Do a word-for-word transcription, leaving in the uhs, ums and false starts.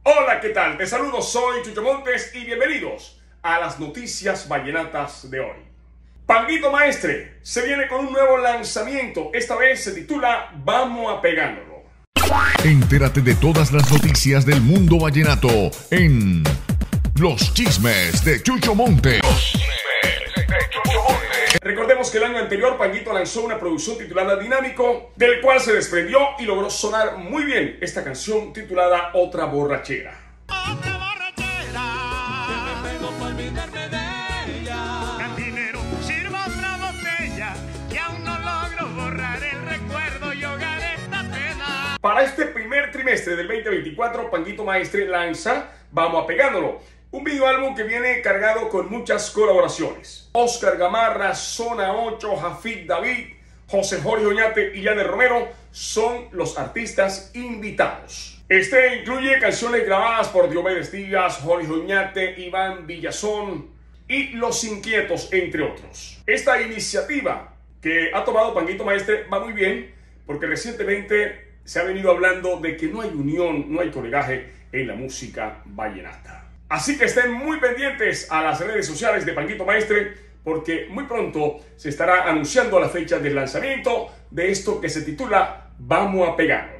Hola, ¿qué tal? Te saludo, soy Chucho Montes y bienvenidos a las noticias vallenatas de hoy. Panguito Maestre se viene con un nuevo lanzamiento, esta vez se titula Vamos a Pegándolo. Entérate de todas las noticias del mundo vallenato en Los Chismes de Chucho Montes. Los Chismes de Chucho Montes. Recordemos que el año anterior Panguito lanzó una producción titulada Dinámico, del cual se desprendió y logró sonar muy bien esta canción titulada Otra Borrachera. Otra borrachera, que me pego por olvidarme de ella. Cantinero, sirva otra botella, que aún no logro borrar el recuerdo y ahogar esta pena. Para este primer trimestre del veinte veinticuatro, Panguito Maestre lanza Vamos a Pegándolo, un video álbum que viene cargado con muchas colaboraciones. Oscar Gamarra, Zona ocho, Jafid David, José Jorge Oñate y Yaner Romero son los artistas invitados. Este incluye canciones grabadas por Diomedes Díaz, Jorge Oñate, Iván Villazón y Los Inquietos, entre otros. Esta iniciativa que ha tomado Panguito Maestre va muy bien porque recientemente se ha venido hablando de que no hay unión, no hay colegaje en la música vallenata. Así que estén muy pendientes a las redes sociales de Panguito Maestre porque muy pronto se estará anunciando la fecha del lanzamiento de esto que se titula Vamos a Pegarlo.